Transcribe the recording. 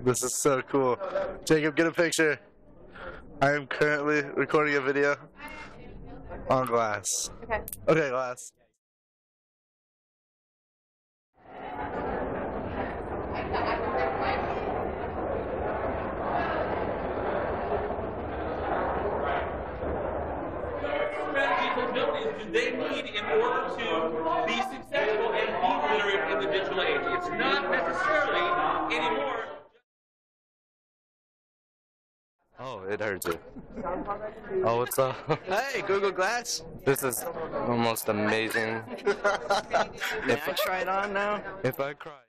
This is so cool. Jacob, get a picture. I am currently recording a video on glass. Okay. Okay, glass. Abilities do they need in order to be successful and be literate in the digital age? It's not necessarily anymore. Oh, it hurts you. Oh, what's up? Hey, Google Glass. This is the most amazing. Can I try it on now? If I cry.